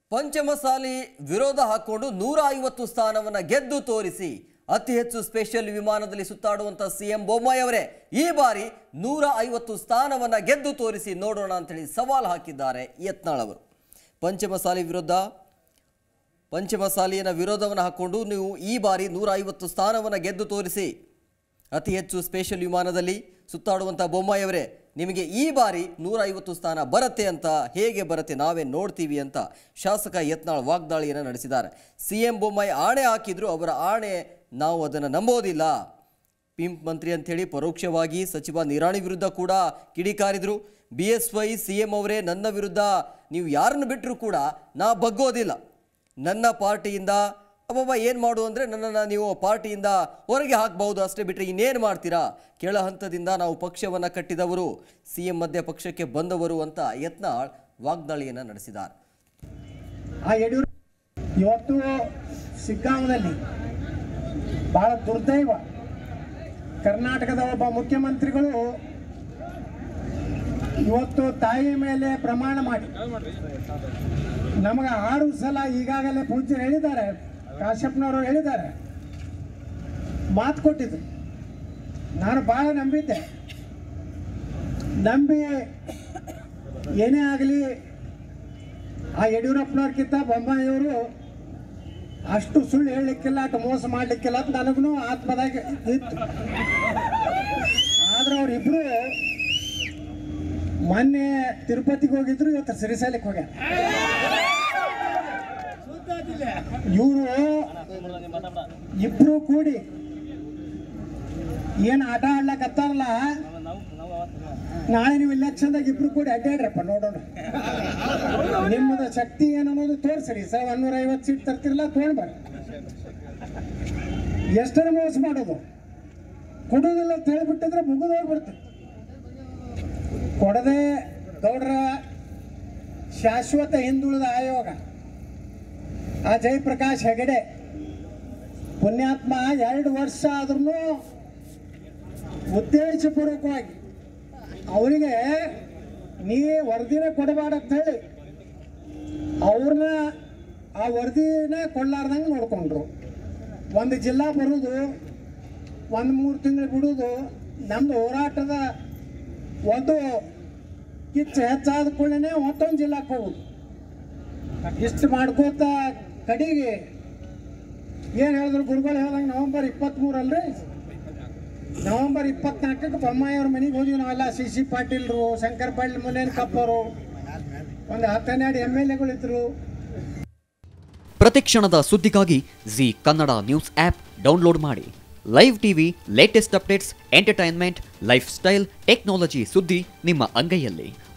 ಪಂಚಮಸಾಲಿ ವಿರೋಧ ಹಾಕೊಂಡು 150 ಸ್ಥಾನವನ್ನ ಗೆದ್ದು ತೋರಿಸಿ ಅತಿ ಹೆಚ್ಚು ಸ್ಪೆಷಲ್ ವಿಮಾನದಲ್ಲಿ ಸುತ್ತಾಡುವಂತ ಸಿಎಂ ಬೊಮ್ಮಾಯಿ ಅವರೇ ಈ ಬಾರಿ 150 ಸ್ಥಾನವನ್ನ ಗೆದ್ದು ತೋರಿಸಿ ನೋಡೋಣ ಅಂತ ಹೇಳಿ ಸವಾಲ್ ಹಾಕಿದ್ದಾರೆ ಯತ್ನಾಳ್ ಅವರು. ಪಂಚಮಸಾಲಿಯನ ವಿರೋಧವನ್ನು ಹಾಕೊಂಡು ನೀವು ಈ ಬಾರಿ 150 ಸ್ಥಾನವನ್ನ ಗೆದ್ದು ತೋರಿಸಿ ಅತಿ ಹೆಚ್ಚು ಸ್ಪೆಷಲ್ ವಿಮಾನದಲ್ಲಿ ಸುತ್ತಾಡುವಂತ ಬೊಮ್ಮಾಯಿ ಅವರೇ ನಿಮಗೆ ಈ ಬಾರಿ 150 ಸ್ಥಾನ ಬರುತ್ತೆ ಅಂತ ಹೇಗೆ ಬರುತ್ತೆ ನಾವೇ ನೋಡ್ತೀವಿ ಅಂತ ಶಾಸಕ ಯತ್ನಾಳ್ ವಾಗ್ದಾಳಿಯನ್ನು ನಡೆಸಿದ್ದಾರೆ. ಸಿಎಂ ಬೊಮ್ಮಾಯಿ ಆಣೆ ಹಾಕಿದ್ರು ಅವರ ಆಣೆ ನಾವು ಅದನ್ನು ನಂಬೋದಿಲ್ಲ. ಪಿಂಪ್ ಮಂತ್ರಿ ಅಂಥೇಳಿ ಪರೋಕ್ಷವಾಗಿ ಸಚಿವ ನಿರಾಣಿ ವಿರುದ್ಧ ಕೂಡ ಕಿಡಿಕಾರಿದ್ರು. BSY ಸಿಎಂ ಅವರೇ ನನ್ನ ವಿರುದ್ಧ ನೀವು ಯಾರನ್ನು ಬಿಟ್ಟರೂ ಕೂಡ ನಾ ಬಗ್ಗೋದಿಲ್ಲ, ನನ್ನ ಪಾರ್ಟಿಯಿಂದ ಅಬ್ಬಬ್ಬ ಏನು ಮಾಡು ಅಂದರೆ ನನ್ನನ್ನು ನೀವು ಪಾರ್ಟಿಯಿಂದ ಹೊರಗೆ ಹಾಕಬಹುದು ಅಷ್ಟೇ ಬಿಟ್ಟರೆ ಇನ್ನೇನು ಮಾಡ್ತೀರಾ, ಕೆಳ ಹಂತದಿಂದ ನಾವು ಪಕ್ಷವನ್ನು ಕಟ್ಟಿದವರು, ಸಿಎಂ ಮಧ್ಯೆ ಪಕ್ಷಕ್ಕೆ ಬಂದವರು ಅಂತ ಯತ್ನಾಳ್ ವಾಗ್ದಾಳಿಯನ್ನು ನಡೆಸಿದ್ದಾರೆ. ಇವತ್ತು ಶಿಗ್ಗಾಂವದಲ್ಲಿ ಬಹಳ ದುರ್ದೈವ, ಕರ್ನಾಟಕದ ಒಬ್ಬ ಮುಖ್ಯಮಂತ್ರಿಗಳು ಇವತ್ತು ತಾಯಿ ಮೇಲೆ ಪ್ರಮಾಣ ಮಾಡಿ ನಮಗೆ 6 ಸಲ ಈಗಾಗಲೇ ಪೂಜ್ಯರು ಹೇಳಿದ್ದಾರೆ, ಕಾಶ್ಯಪ್ನವರು ಹೇಳಿದ್ದಾರೆ, ಮಾತು ಕೊಟ್ಟಿದ್ರು. ನಾನು ಭಾಳ ನಂಬಿ ಏನೇ ಆಗಲಿ ಆ ಯಡಿಯೂರಪ್ಪನವ್ರಕ್ಕಿಂತ ಬೊಮ್ಮಾಯಿಯವರು ಅಷ್ಟು ಸುಳ್ಳು ಹೇಳಲಿಕ್ಕಿಲ್ಲ, ಅಷ್ಟು ಮೋಸ ಮಾಡಲಿಕ್ಕಿಲ್ಲ ಅಂತ ನನಗೂ ಆತ್ಮದಾಗ ಇತ್ತು. ಆದ್ರೆ ಅವರಿಬ್ರು ಮೊನ್ನೆ ತಿರುಪತಿಗೆ ಹೋಗಿದ್ರು, ಇವತ್ತು ಶ್ರೀಶೈಲಕ್ಕೆ ಹೋಗ್ಯಾರ. ಇವರು ಇಬ್ರು ಕೂಡಿ ಏನು ಆಟ ಆಡ್ಲಕತ್ತಾರಲ್ಲ, ನಾಳೆ ನೀವು ಇಲೆಕ್ಷನ್ದಾಗ ಇಬ್ರು ಕೂಡಿ ಅಡ್ಡಾಡ್ರಪ್ಪ ನೋಡೋಣ, ನಿಮ್ಮದ ಶಕ್ತಿ ಏನನ್ನೋದು ತೋರಿಸ್ರಿ. 150 ಸೀಟ್ ತರ್ತಿರಲ್ಲ ತೊಗೊಂಡ್ಬರ್ರಿ. ಎಷ್ಟರ ಮೋಸ ಮಾಡೋದು, ಕೊಡೋದಿಲ್ಲ ಅಂತ ಹೇಳಿಬಿಟ್ಟಿದ್ರೆ ಮುಗಿದು ಹೋಗ್ಬಿಡ್ತದೆ. ಕೊಡದೆ ಗೌಡ್ರ ಶಾಶ್ವತ ಹಿಂದುಳಿದ ಆಯೋಗ ಆ ಜಯಪ್ರಕಾಶ್ ಹೆಗಡೆ ಪುಣ್ಯಾತ್ಮ 2 ವರ್ಷ ಆದ್ರೂ ಉದ್ದೇಶಪೂರ್ವಕವಾಗಿ ಅವರಿಗೆ ನೀ ವರದಿನ ಕೊಡಬೇಡ ಅಂತ ಹೇಳಿ ಅವ್ರನ್ನ ಆ ವರದಿನ ಕೊಡ್ಲಾರ್ದಂಗೆ ನೋಡ್ಕೊಂಡ್ರು. ಒಂದು ಜಿಲ್ಲಾ ಬರೋದು, 1-3 ತಿಂಗಳು ಬಿಡೋದು, ನಮ್ಮದು ಹೋರಾಟದ ಒಂದು ಕಿಚ್ಚು ಹೆಚ್ಚಾದ ಕೂಡಲೇ ಮತ್ತೊಂದು ಜಿಲ್ಲಾಕ್ಕೆ ಹೋಗೋದು. ಇಷ್ಟು ಮಾಡ್ಕೋತ ಕಡೆಗೆ ಏನು ಹೇಳಿದ್ರು ಗುರುಗಳು ಹೇಳ್ದಂಗೆ ನವೆಂಬರ್ 23 ಅಲ್ರಿ, ನವೆಂಬರ್ 24ಕ್ಕೆ ಬೊಮ್ಮಾಯಿ ಅವ್ರ ಮನೆಗೆ ಹೋದ್ವಿ ನಾವೆಲ್ಲ. CC ಪಾಟೀಲ್ರು, ಶಂಕರ್ ಪಾಟೀಲ್, ಮುನೇನ್ ಕಪ್ಪರು, ಒಂದು 10-12 MLAಗಳಿದ್ರು. ಪ್ರತಿಕ್ಷಣದ ಸುದ್ದಿಗಾಗಿ Zee Kannada news app download ಮಾಡಿ. Live TV, latest updates, entertainment, lifestyle, technology ಸುದ್ದಿ ನಿಮ್ಮ ಅಂಗೈಯಲ್ಲಿ.